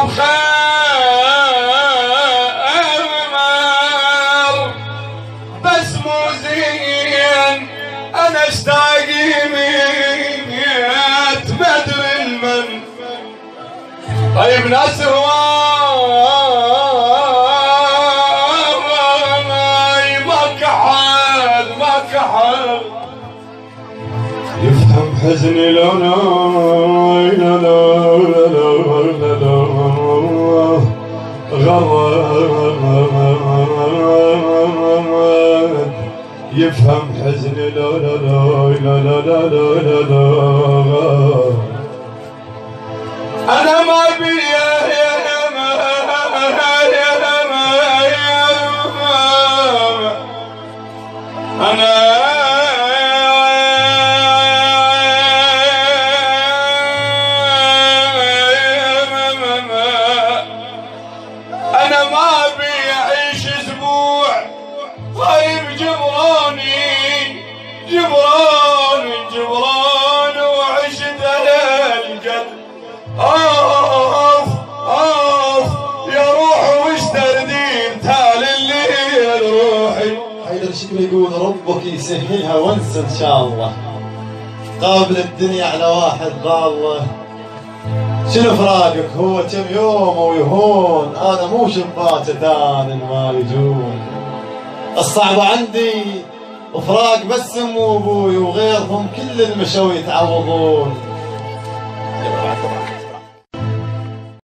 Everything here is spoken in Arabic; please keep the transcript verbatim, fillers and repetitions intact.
بخير بس مو زين انا اشتاقي ميت بدر المن. طيب ناس هواي ماك حد ماك حد يفهم حزني لو ناي لا لا لا لا لا غرد يفهم حزني لا لا لا لا لا لا لا لا أنا ما بي أنا أنا ما بي أعيش أسبوع طيب جبراني جبران جبران وعشت على القلب. آه آه يا روح وش تردين تال الليل روحي. حيدر شكله يقول ربك يسهلها وانسى ان شاء الله. قابل الدنيا على واحد بالله. شنو فراقك هو كم يوم ويهون. انا مو شباته ثاني ما يجون. الصعب عندي وفراق بس ام وابوي وغيرهم كل المشوا يتعوضون.